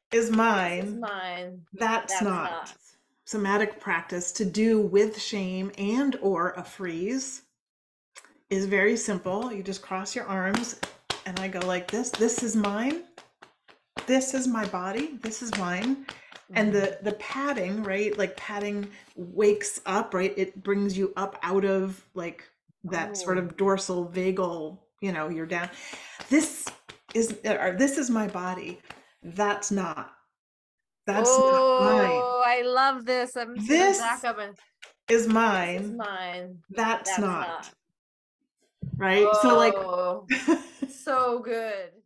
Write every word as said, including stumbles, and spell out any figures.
is This is mine. mine. That's That's not. not. Somatic practice to do with shame and or a freeze is very simple. You just cross your arms and I go like this. This is mine. This is my body. This is mine. And the the padding, right? Like padding wakes up, right? It brings you up out of like that sort Oh. of dorsal vagal, you know, you're down. This is or this is my body. That's not. That's not mine. Oh, I love this. I'm just gonna back This up and is this is mine. mine. That's That's not. not. Right? So like Oh, so good.